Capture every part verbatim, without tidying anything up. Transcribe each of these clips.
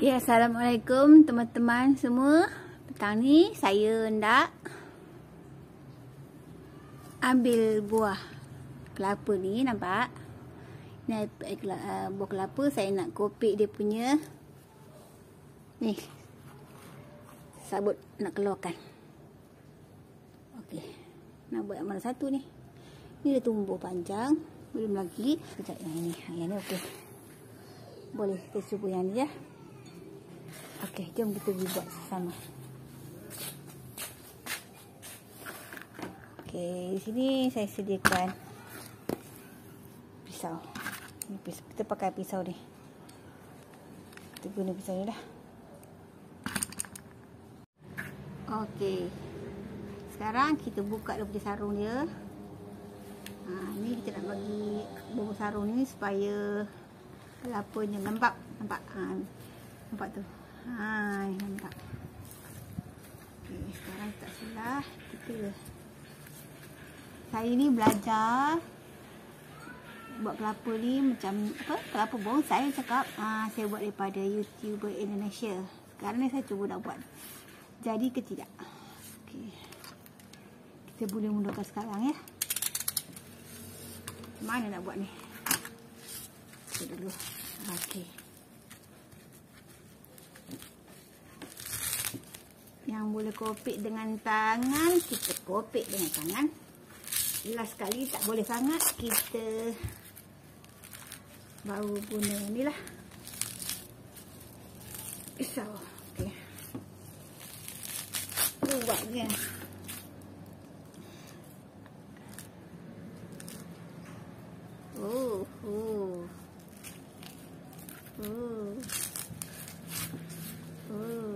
Okay, Assalamualaikum teman-teman semua. Petang ni saya nak ambil buah kelapa ni, nampak? Ni uh, buah kelapa saya nak kopek dia punya ni sabut, nak keluarkan. Okey. Nak buat yang mana satu ni? Ni dia tumbuh panjang, belum lagi. Sekejap yang ini. Yang ni okey. Boleh kita cuba yang ni ya. Okey, jom kita pergi buat sama. Okey, di sini saya sediakan pisau. Ini pisau. Kita pakai pisau ni. Kita guna pisau ni dah. Okey. Sekarang kita buka dia punya sarung dia. Ha, ni kita nak bagi bubur sarung ni supaya kelapanya nampak, nampak. Ha, nampak tu. Hai, nampak. Okey, sekarang tak salah kita. Saya ni belajar buat kelapa ni macam apa? Kelapa bonsai cakap. Ah, saya buat daripada YouTuber Indonesia. Sekarang ni saya cuba nak buat. Jadi ke tidak? Okey. Kita boleh mulakan sekarang ya. Mana nak buat ni? Kita dulu. Okey. Yang boleh kopek dengan tangan, kita kopek dengan tangan. Last sekali tak boleh sangat, kita baru guna ni lah pisau. Okey, buatnya. Oh, oh, oh, oh.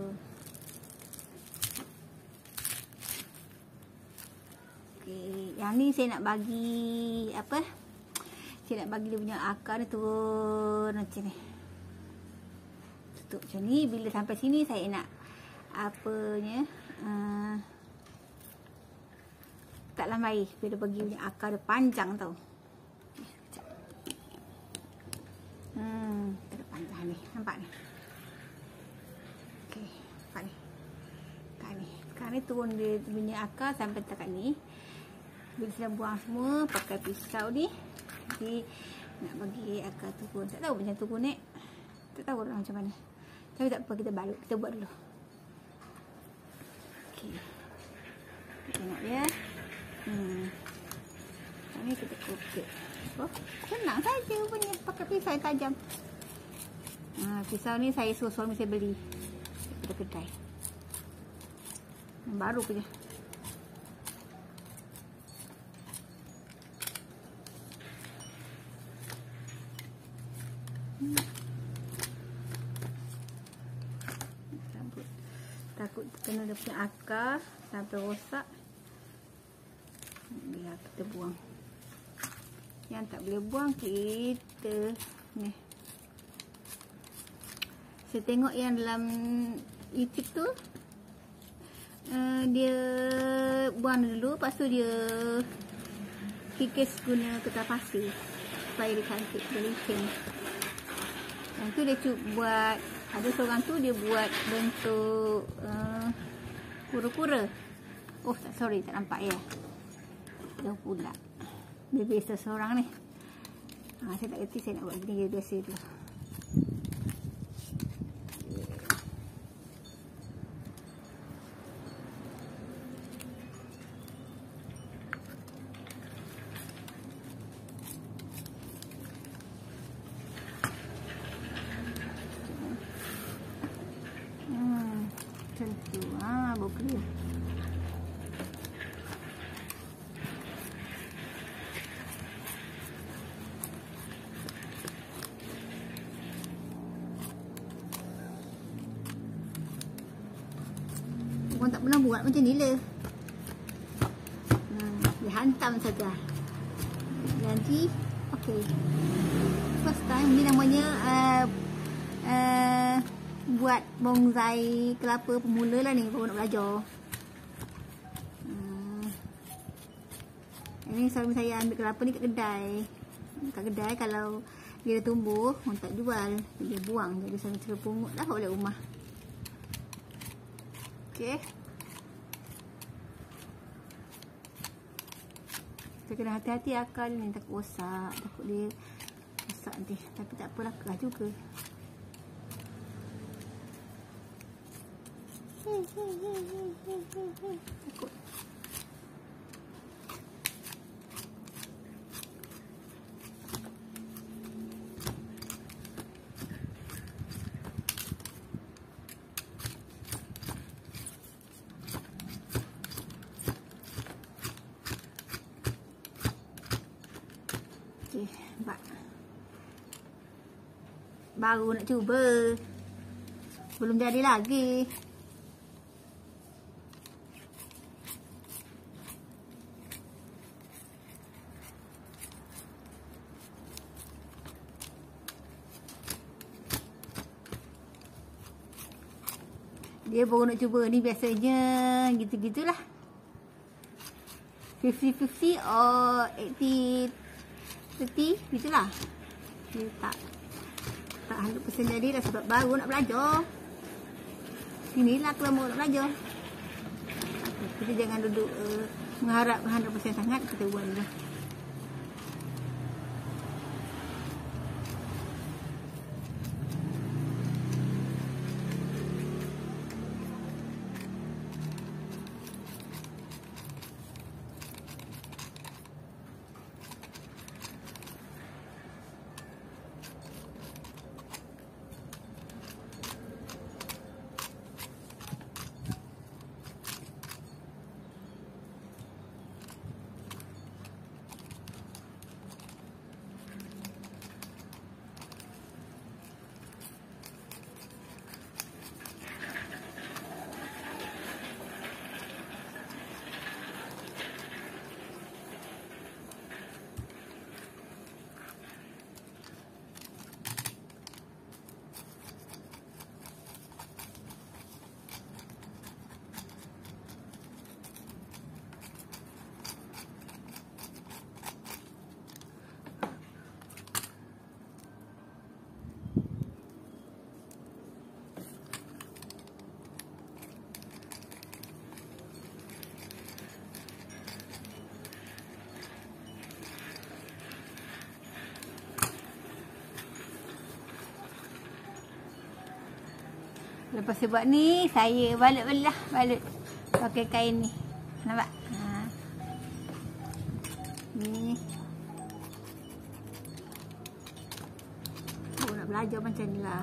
Yang ni saya nak bagi apa? Saya nak bagi dia punya akar dia turun macam ni. Tutup macam ni. Bila sampai sini saya nak apanya? Uh, tak lambai. Bila bagi punya akar dia panjang tau. Hmm, dia panjang ni. Nampak ni? Okey, nampak ni. Kat ni. Sekarang ni turun dia punya akar sampai dekat ni. Bila saya buang semua pakai pisau ni. Jadi nak bagi akar turun. Tak tahu macam turun ni. Tak tahu lah macam mana. Tapi tak apa, kita balut. Kita buat dulu. Okey. Kita tengok dia. Hmm. Sekarang ni kita kopek. Oh, senang saja punya. Pakai pisau yang tajam. Ha, pisau ni saya suruh suami saya beli daripada kedai. Yang baru punya. Takut, takut kena dia punya akar sampai rosak. Biar kita buang. Yang tak boleh buang kita ni. Saya tengok yang dalam YouTube tu uh, dia buang dulu, lepas tu dia kikis guna kertas pasir supaya dia cantik, dia licin. Yang tu dia cuba buat, ada seorang tu dia buat bentuk uh, kura-kura. Oh, tak, sorry, tak nampak ya. Jauh pula. Dia biasa seorang ni. Ha, saya tak kerti saya nak buat gini, dia biasa tu. Macam tu. Haa, bau clear. Orang tak pernah buat macam ni lah. Hmm, dia hantam saja. Jadi, okey. First time, ni namanya uh, uh, buat bonsai kelapa pemula lah ni, baru nak belajar. Hmm. Ini suami saya ambil kelapa ni kat kedai. Kat kedai kalau Dia tumbuh, orang tak jual, dia buang. Jadi saya kira pungut lah oleh rumah. Okey. Kita kena hati-hati akar ni, takut rosak, takut dia rosak nanti. Tapi tak apalah, kerah juga. Takut. Okey, nampak. Baru nak cuba. Belum jadi lagi. Dia baru nak cuba ni, biasanya gitu-gitulah. fifty fifty or eighty thirty gitulah. Dia tak tak one hundred percent jadi dah sebab baru nak belajar. Inilah kelama nak belajar. Kita jangan duduk uh, mengharap one hundred percent sangat, kita buat dulu. Lepas saya buat ni, saya balut belah, balut pakai kain ni. Nampak? Ha. Ni. Oh, nak belajar macam ni lah.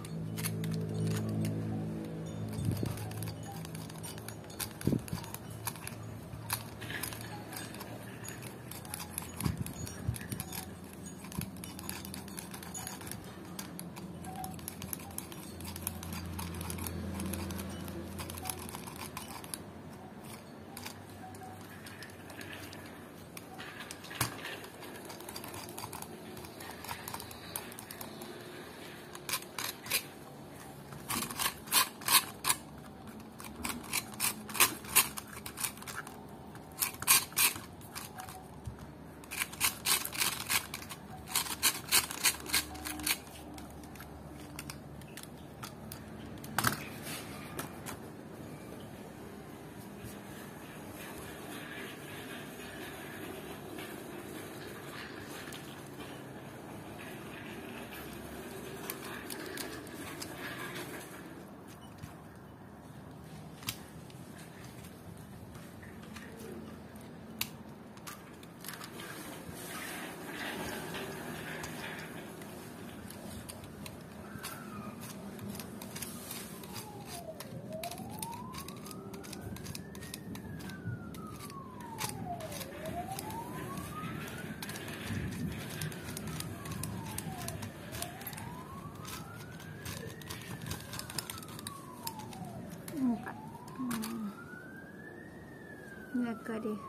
Nampak. Hmm. Ini akar dia.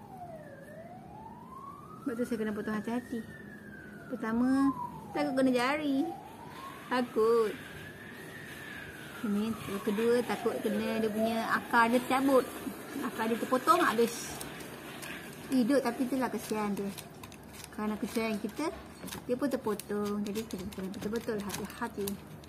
Sebab tu saya kena potong hati-hati. Pertama, takut kena jari. Takut. Ini yang kedua, takut kena dia punya akar dia tercabut. Akar dia terpotong, habis hidup. Tapi itulah kesian dia. Kerana keceriaan kita, dia pun terpotong. Jadi kita kena betul-betul hati-hati.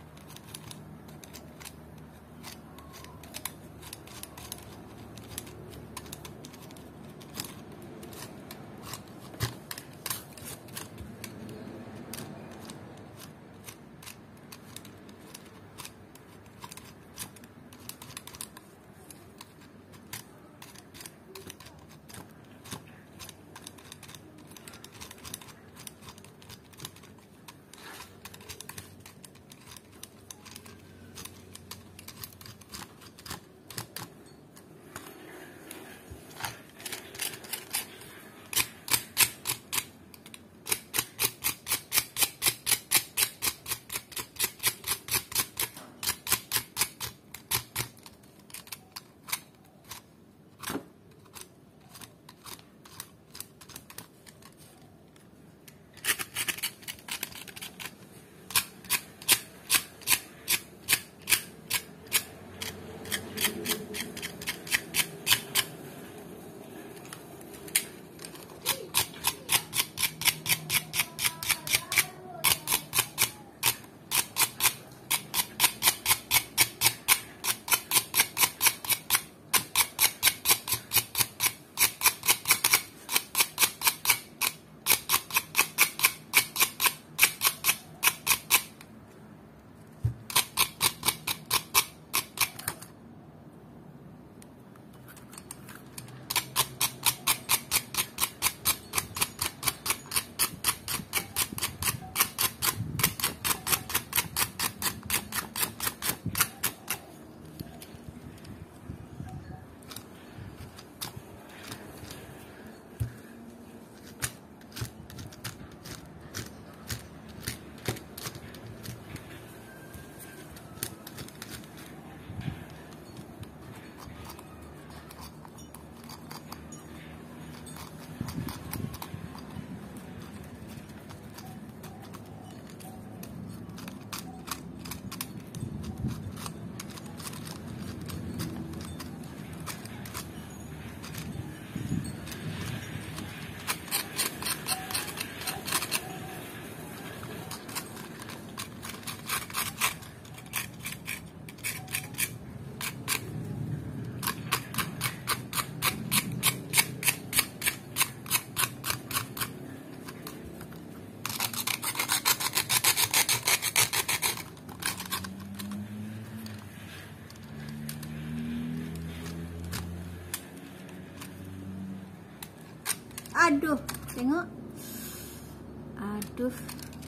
Aduh, tengok. Aduh.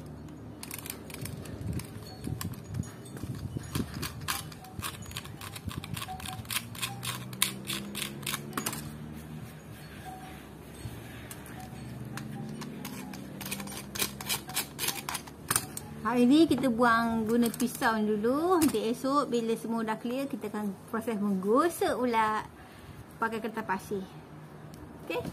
Hari ni kita buang guna pisau dulu. Nanti esok bila semua dah clear, kita akan proses menggosok pula pakai kertas pasir. Okey.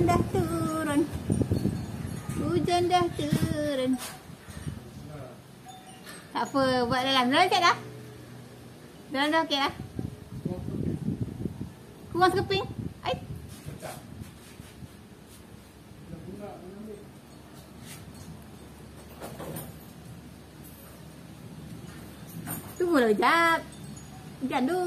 dah turun. Hujan dah turun. Tak apa, buat dalam. Dalam cek dah? Dalam dah okey dah? Kurang sekeping? Ai. Tunggulah sekejap. Hujan tu.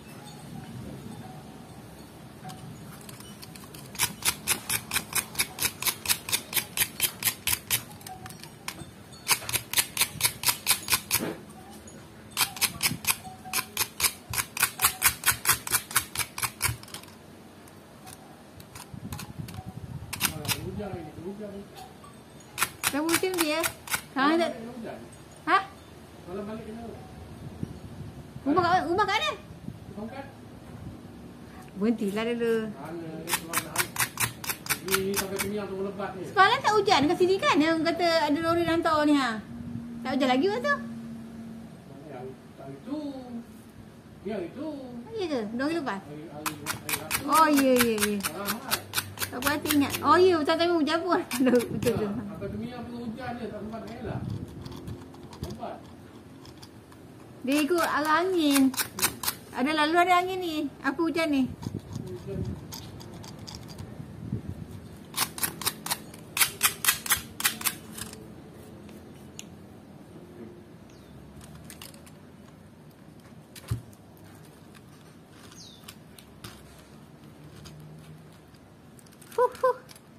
Dah musim dia. Sekarang tak. Ha? Kalau balik kena. Rumah kat rumah kat mana? Tongkat. Berhentilah dulu. Mana ni semangat. Ni sampai piniang tu lebat ni. Semalam tak hujan kat sini kan? Yang kata ada lori hantar ni ha. Tak hujan lagi masa tu? Yang tak itu. Yang itu. Ya ke? Dua hari lepas? Hari hari hari. Oh ya ya ya. Ramai. Tak berhati ingat. Oh ya, betul time hujan pun. Aduh, betul tu. Sampai piniang tu hujan je tak sempat nak elak. Lebat. Dia ikut arah angin. Ada lalu ada angin ni. Apa hujan ni? Hujan. Huh, huh.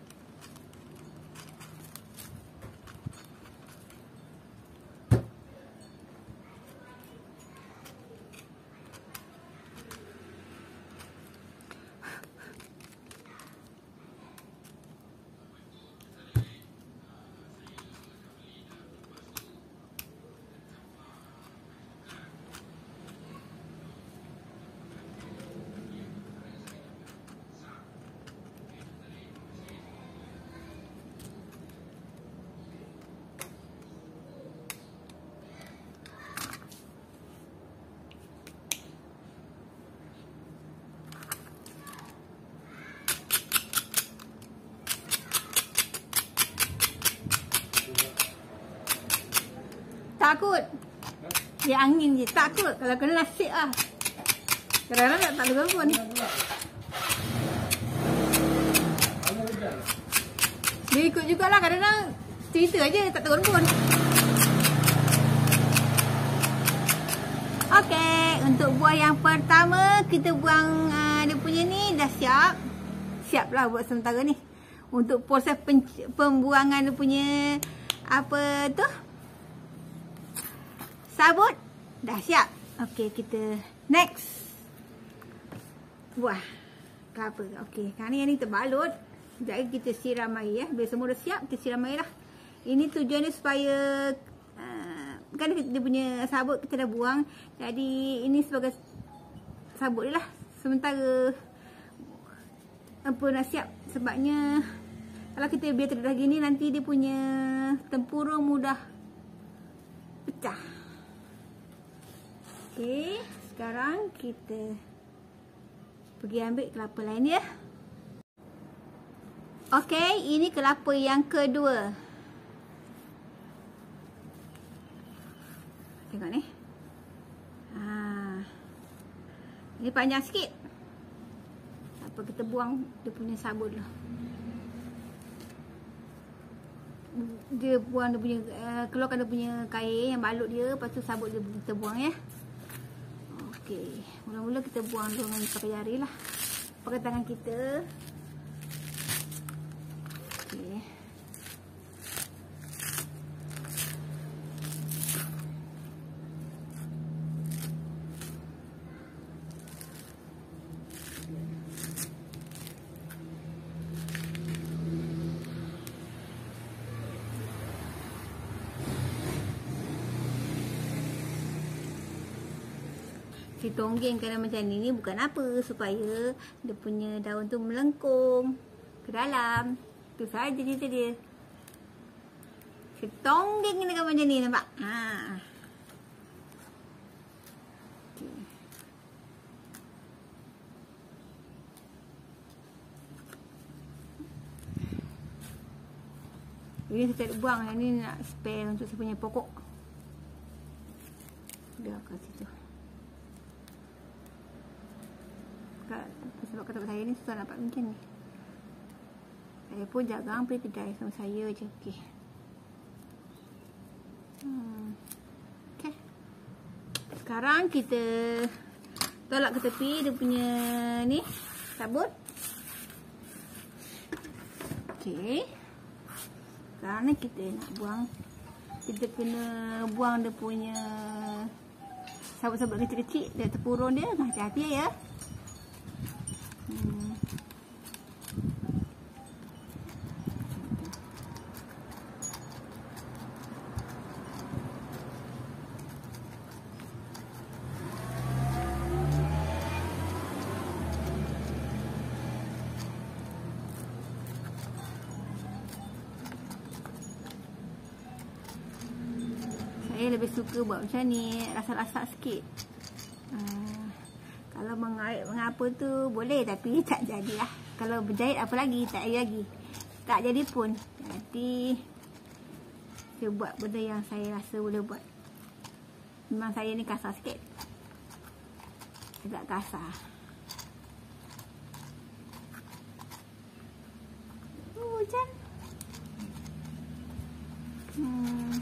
Takut. Dia angin je. Takut. Kalau kena nasib lah. Kadang-kadang tak, tak turun pun. Dia ikut jugalah. Kadang-kadang cerita aja tak turun pun. Okey. Untuk buah yang pertama, kita buang uh, dia punya ni dah siap. Siap lah buat sementara ni. Untuk proses pembuangan dia punya apa tu? Sabut dah siap. Okey, kita next. Buah kelapa. Okey, sekarang ni yang ni terbalut. Sekejap lagi kita siram air ya. Bila semua dah siap, kita siram air lah. Ini tujuannya supaya uh, kan dia punya sabut kita dah buang. Jadi ini sebagai sabut dia lah. Sementara apa nak siap. Sebabnya kalau kita biar terdedah gini, nanti dia punya tempurung mudah pecah. Okey, sekarang kita pergi ambil kelapa lain ya. Okey, ini kelapa yang kedua. Tengok ni. Ha. Ini panjang sikit. Apa kita buang dia punya sabut lah. Dia buang dia punya uh, keluarkan dia punya kain yang balut dia, lepas tu sabut dia kita buang ya. Okey, mula-mula kita buang dengan pakai jari lah. Pakai tangan kita. Okey. Si tonggeng kena macam ni ni bukan apa, supaya dia punya daun tu melengkung ke dalam. Tu saja cerita dia. Si tonggeng kena macam ni, nampak? Ha. Okay. Ini saya tak nak buang. Yang ni nak spare untuk saya punya pokok. Biarkan situ. Sebab kata saya ni susah nampak macam ni. Saya pun jarang pergi kedai sama saya je. Okey. Hmm. Okey. Sekarang kita tolak ke tepi dia punya ni sabun. Okey. Sekarang ni kita nak buang. Kita kena buang dia punya sabun-sabun kecil-kecil dia terpurun dia. Hati-hati ya. Hmm. Saya lebih suka buat macam ni, rasa-rasa sikit. Uh, kalau mengait mengapa tu boleh, tapi tak jadilah. Kalau berjahit apa lagi, tak jadi lagi. Tak jadi pun. Jadi saya buat benda yang saya rasa boleh buat. Memang saya ni kasar sikit. Agak kasar. Oh, hujan. Hmm.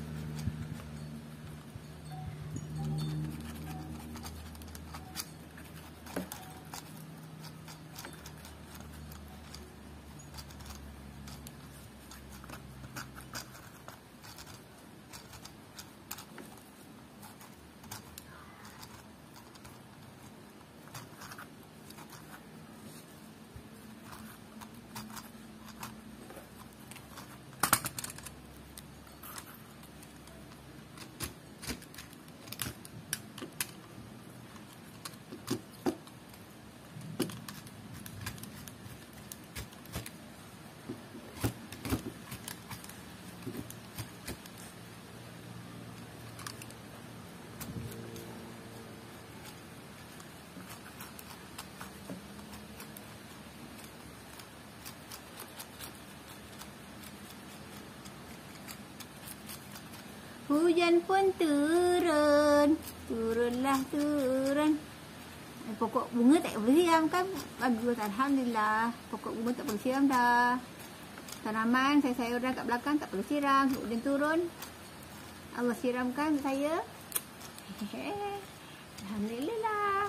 Hujan pun turun, turunlah turun. Pokok bunga tak perlu siram kan? Bagus, alhamdulillah. Pokok bunga tak perlu siram dah. Tanaman saya sayuran kat belakang tak perlu siram. Hujan turun, Allah siramkan saya. Alhamdulillah.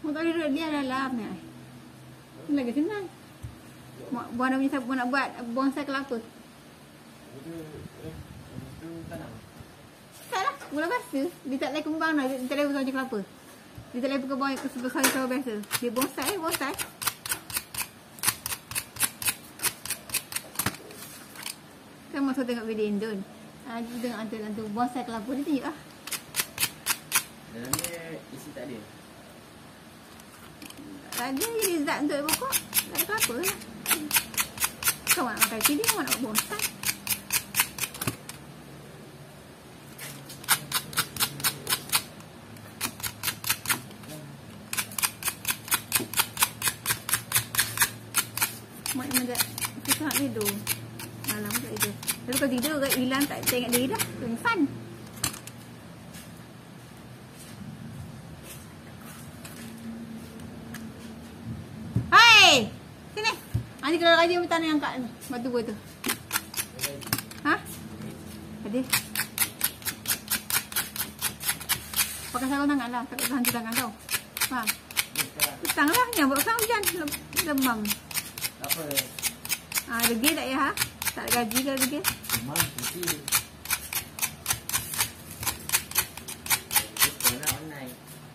Mau tak duduk dia dalam ni. Ini lagi senang. Mak buat nak punya nak buat bonsai kelapa. Itu tanam. Salah, mula biasa. Dia tak boleh kembang dah, dia tak boleh macam kelapa. Dia tak boleh kembang ke sebesar kelapa biasa. Dia bonsai, bonsai. Kan masa tengok video Indon. Ah, dia tengok hantu-hantu bonsai kelapa dia tunjuk ah. Dalamnya isi tak ada. Tak ada jadi zat untuk pokok. Tak ada kelapa lah. Kau nak makan cili, kau nak buat bonsai. Mak ni macam susah nak tidur. Malam tak tidur. Lalu kalau tidur kat hilang tak tengok diri dah. Pengsan. Hai! Sini. Ha, ni kalau Raja bertanah yang kat ni. Batu gua tu. Ha? Ada. Pakai sarung tangan lah. Takut hantu tangan kau. Faham? Petang lah. Yang buat pasang hujan. Lemam. Apa? Ah, degil tak ya? Ha? Tak ada gaji ke degil? Memang putih. Kita nak online.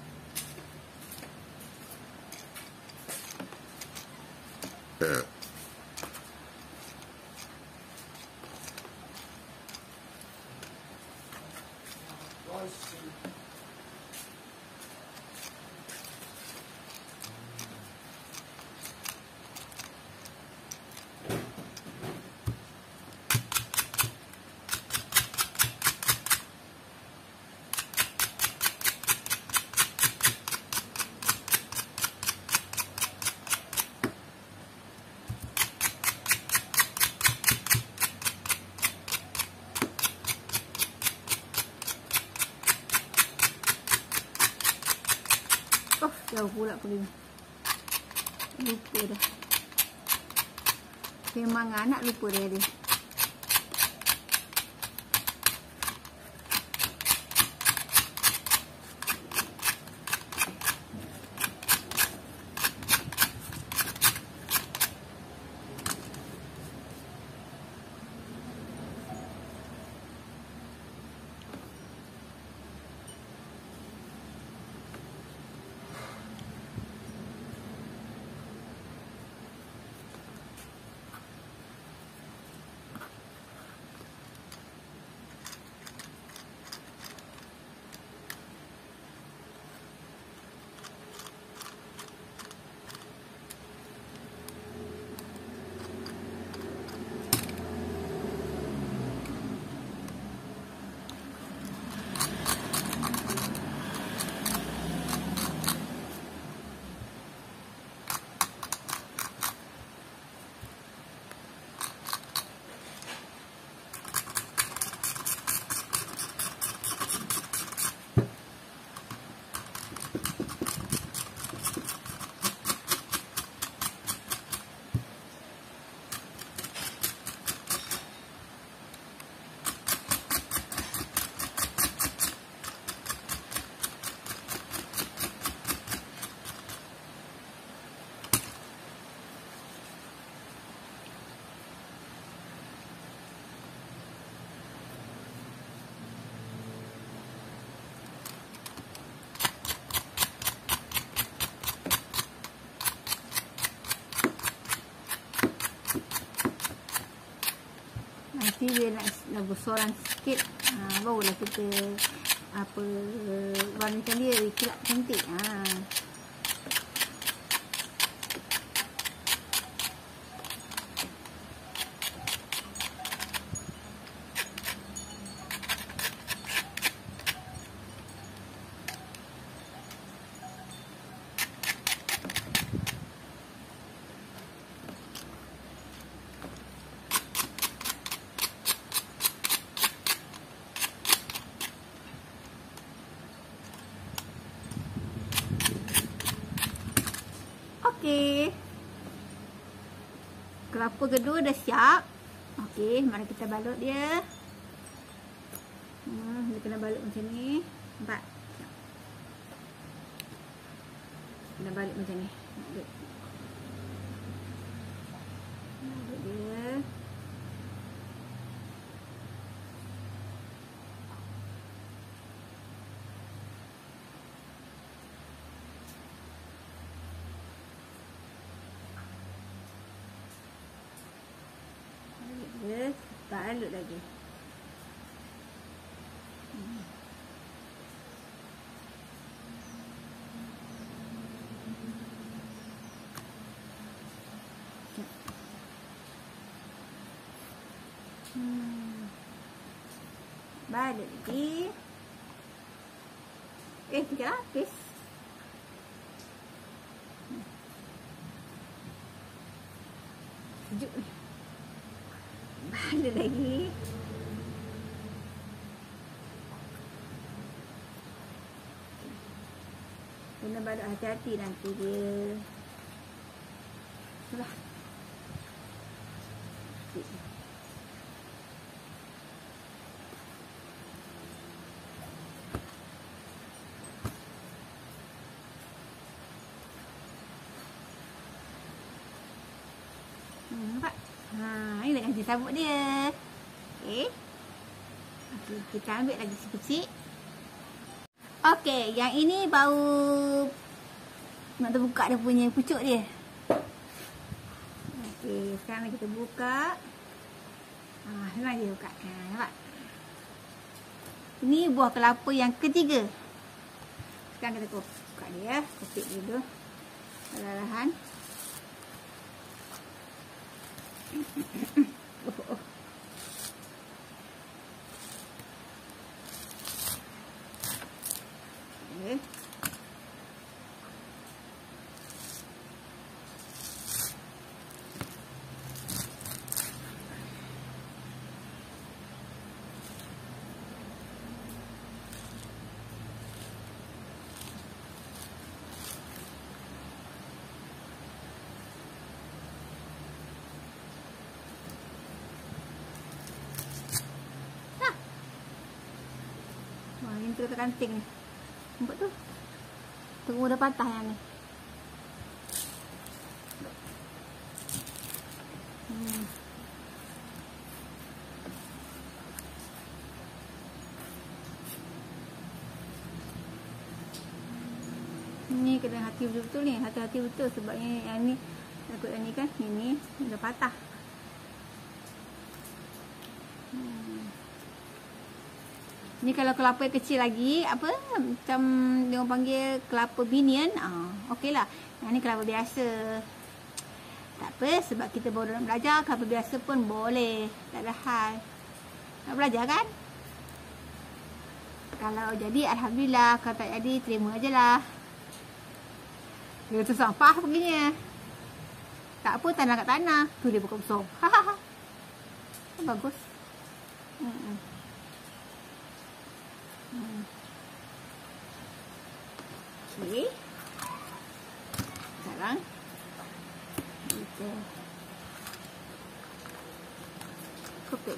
Oh, jauh pula pergi. Lupa dah. Memang anak lupa dia dia. Nanti dia nak, nak bersoran sikit, ha, barulah kita apa warnakan dia kelap cantik. Ha. Okey. Kelapa kedua dah siap. Okey, mari kita balut dia. Hmm, dia kena balut macam ni. Nampak? Kita kena balik macam ni. Balik. Balik dia. Balik dia. Balut lagi. Hmm. Hmm. Balik lagi. Eh, tiga lapis. Hmm. Sejuk ni. Balik lagi. Kena balut hati-hati nanti dia. Itulah. Hmm, nampak? Ha, ini dah ganti sabuk dia. Okey. Okey, kita ambil lagi sikit. Okey, yang ini bau nak terbuka dia punya pucuk dia. Okey, sekarang kita buka. Ha, senang je buka. Ha, nampak? Ini buah kelapa yang ketiga. Sekarang kita buka dia, kepit dia dulu. Perlahan. Oh, oh. Okay. Wah, ini tu kanting ni. Nampak tu? Tengok dah patah yang ni. Hmm. Ni kena hati betul-betul ni. Hati-hati betul sebabnya yang ni takut yang ni kan. Ini dah patah. Hmm. Ni kalau kelapa yang kecil lagi, apa, macam dia orang panggil kelapa binian, ah, okey lah. Yang ni kelapa biasa. Tak apa, sebab kita baru nak belajar, kelapa biasa pun boleh. Tak ada hal. Nak belajar kan? Kalau jadi, Alhamdulillah. Kalau tak jadi, terima je lah. Dia tu sampah begini. Tak apa, tanah kat tanah. Tu dia buka besar. Hahaha. Bagus. Hmm. Hmm. Okey. Sekarang kita kopek.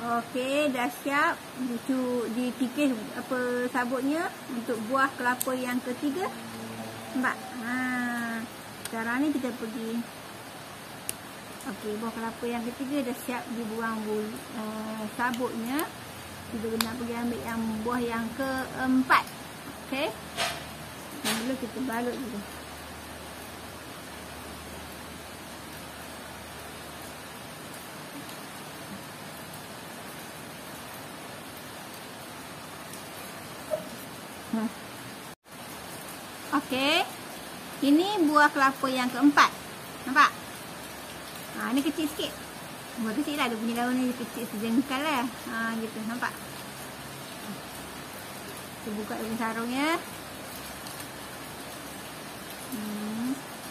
Okey, dah siap dicu dipikis apa sabutnya untuk buah kelapa yang ketiga. Nampak? Ha. Sekarang ni kita pergi. Okey, buah kelapa yang ketiga dah siap dibuang bul uh, sabutnya. Kita kena pergi ambil yang buah yang keempat. Okey. Mula kita balut dulu. Okey. Ini buah kelapa yang keempat. Nampak? Ha, ni kecil sikit. Buah kecil lah. Dia punya daun ni kecil sejengkal lah. Ha, gitu. Nampak? Kita buka dia punya sarungnya. Hmm.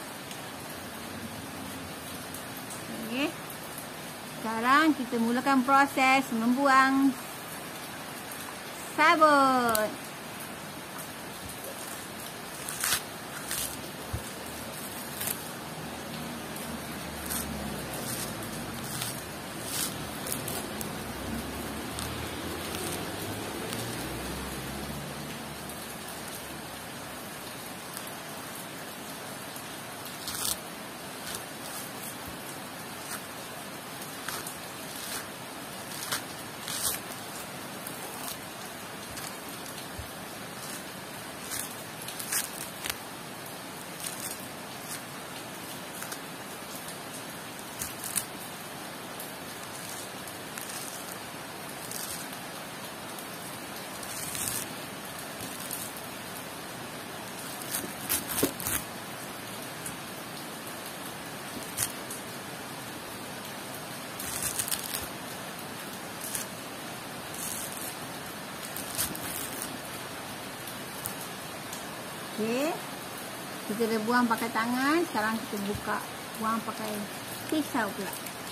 Okey. Sekarang kita mulakan proses membuang sabut. Okey. Kita dah buang pakai tangan. Sekarang kita buka buang pakai pisau pula.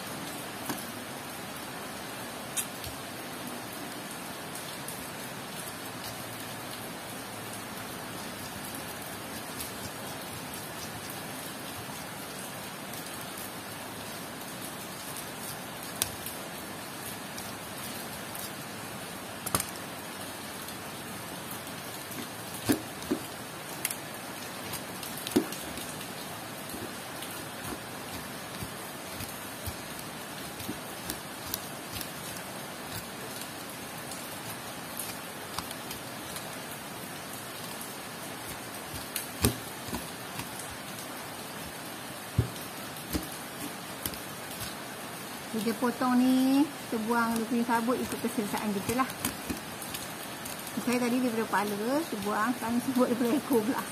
Kita potong ni, kita buang dia punya sabut ikut keselesaan kita lah. Saya tadi daripada kepala, kita buang, sekarang sabut daripada ekor pula.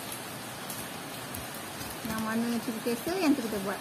Yang mana yang kita kisah, yang tu kita buat.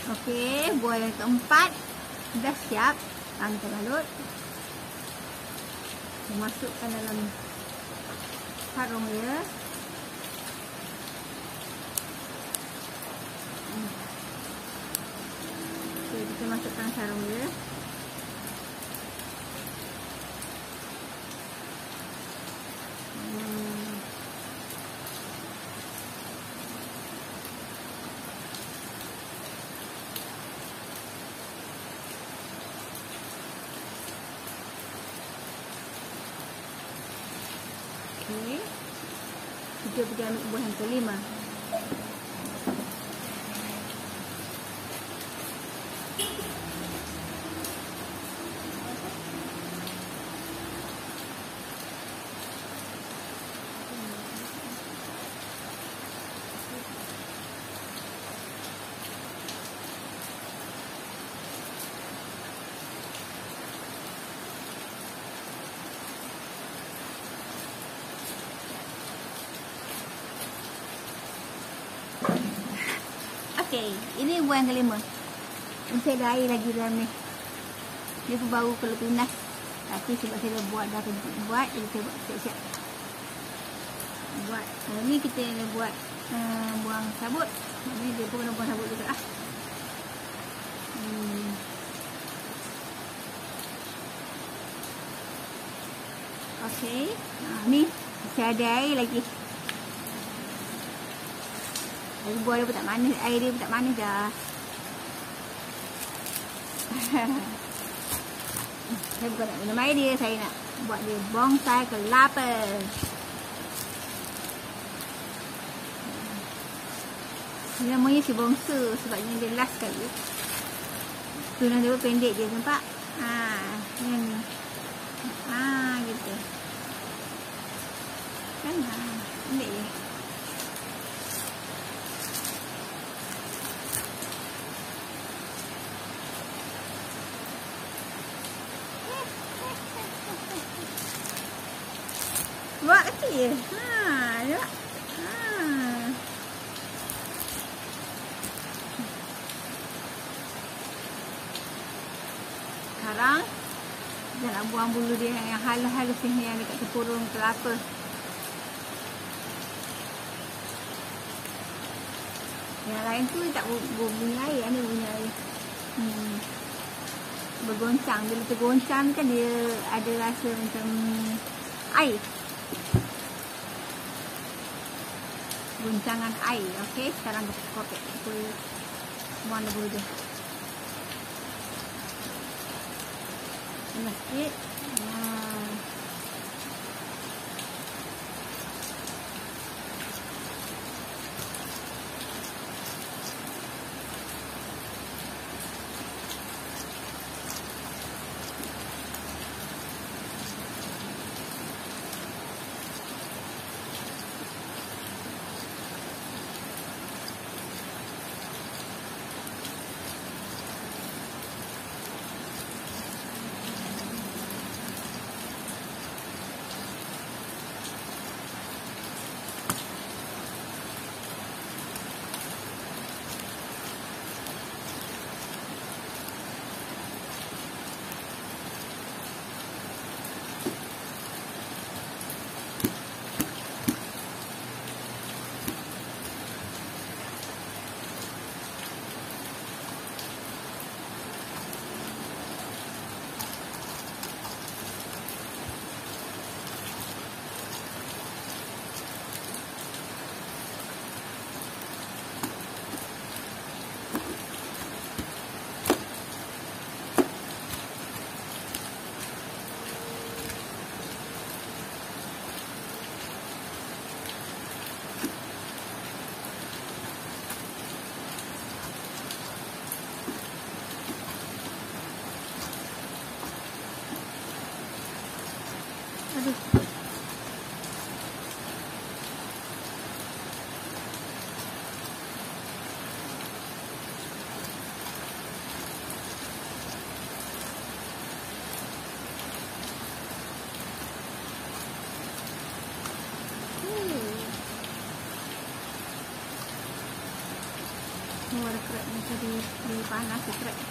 Okey, buah yang keempat dah siap. Sekarang kita balut. Kita masukkan dalam sarung dia. Okey, kita masukkan sarung dia. Okay. Kita pergi ambil buah yang kelima. Okey, ini buah yang kelima. Masih ada air lagi dalam ni. Dia pun baru kalau tunas. Tapi sebab saya dah buat dah buat, jadi saya buat siap-siap. Buat. Kalau ni kita nak buat uh, buang sabut. Ini dia pun kena buang sabut juga lah. Hmm. Okey. Nah, ni masih ada air lagi. Air buah dia pun tak manis, air dia pun tak manis dah. Saya bukan nak minum air dia, saya nak buat dia bonsai kelapa. Ini namanya si bongsu sebabnya dia last sekali. Tunang dia pun pendek dia, nampak? Haa, yang ni. Haa, gitu. Kan, haa, pendek je. Buat kecil je. Haa, nampak? Haa. Sekarang kita nak buang bulu dia yang halus-halus ni, yang dekat tempurung kelapa. Yang lain tu tak bunyi air, ni bunyi air. Hmm. Bergoncang, bila tergoncang kan dia ada rasa macam air. Guncangan air. Okey, sekarang kita kopek bulu. Buang dah bulu dia. Panas sikit. Haa. Semua ada crack ni tadi di panas di crack.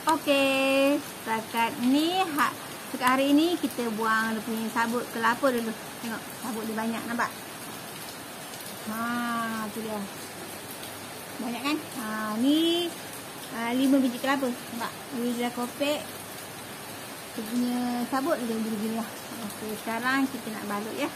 Okey, setakat ni ha, setakat hari ni kita buang dia punya sabut kelapa dulu. Tengok sabut dia banyak, nampak? Ha, tu dia. Banyak kan? Ha, ni ha, lima biji kelapa, nampak? Dia dah kopek. Dia punya sabut dia begini lah. Okey, sekarang kita nak balut ya.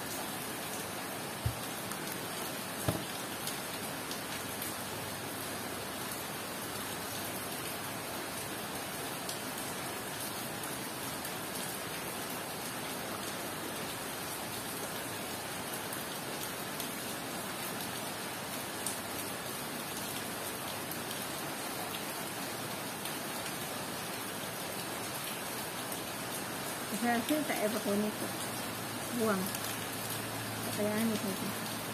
Saya rasa tak payah pakai ni tu. Buang. Tak payah ni saja.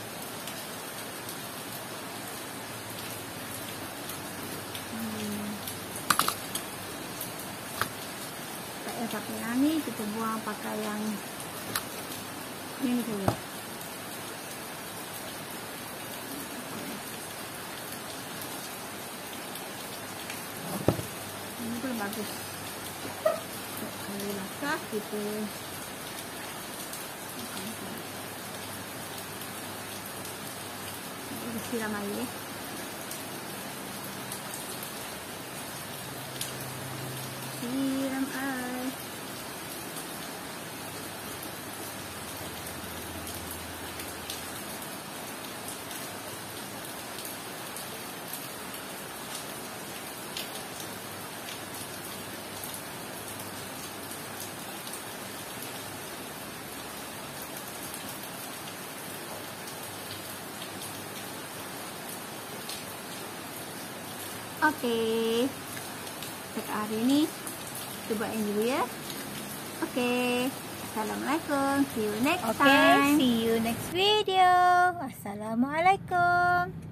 Hmm. Tak payah pakai yang ni. Kita buang pakai yang ni saja. Ini pun bagus. Kalau lakah kita kita siram air. Siram air. Okey. Setakat hari ni kita buat yang dulu ya. Okey. Assalamualaikum. See you next Okay, time. see you next video. Assalamualaikum.